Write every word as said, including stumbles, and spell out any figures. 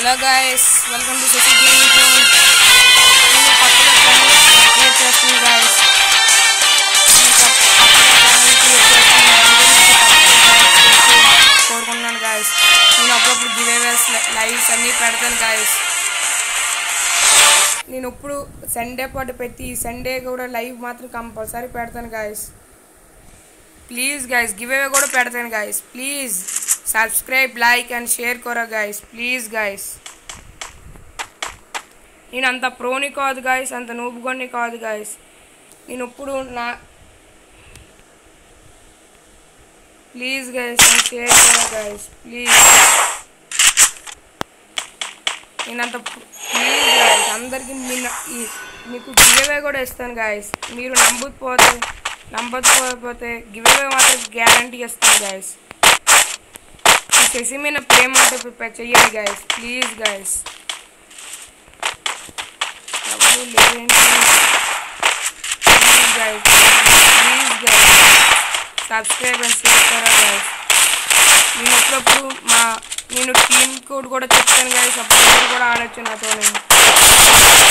Hello guys, welcome to Shashi gaming zone. నేను కొత్తగా channel create చేస్తున్నాను గైస్. నేను కొత్తగా ఛానల్ క్రియేట్ చేస్తున్నాను కోరుకుంటున్నాను గైస్. నేను అప్పుడప్పుడు గివ్ అవేస్ లైవ్స్ అన్నీ పెడతాను గైస్. నేను ఇప్పుడు సండే పాటు పెట్టి సండే కూడా లైవ్ మాత్రం కంపల్సరీ పెడతాను guys. Please guys, give away కూడా పెడతాను guys. Please subscribe, like and share కోరా గైస్. ప్లీజ్ గైస్, నేను అంత ప్రోని కాదు గైస్, అంత నూపుకొని కాదు గైస్. నేను ఇప్పుడు నా ప్లీజ్ గైస్ అండ్ షేర్ కోరా గైస్. ప్లీజ్ నేను అంత ప్లీజ్ గైస్ అందరికీ నిన్న మీకు గివ్ అవే కూడా ఇస్తాను గైస్. మీరు నమ్మకపోతే నమ్మకపోతే గివ్ అవే మాత్రం గ్యారంటీ ఇస్తాను గైస్. ఈ శశి మీద ప్రేమ ఉంటే ప్రిపేర్ చెయ్యండి గైస్. ప్లీజ్ గైస్, ఎవరు లేదండి please guys. Please guys subscribe and share కరా గైస్. నేను అప్పుడప్పుడు మా నేను టీమ్ కోడ్ కూడా చెప్తాను గైస్, అప్పుడు కూడా ఆడొచ్చు నాతో. నేను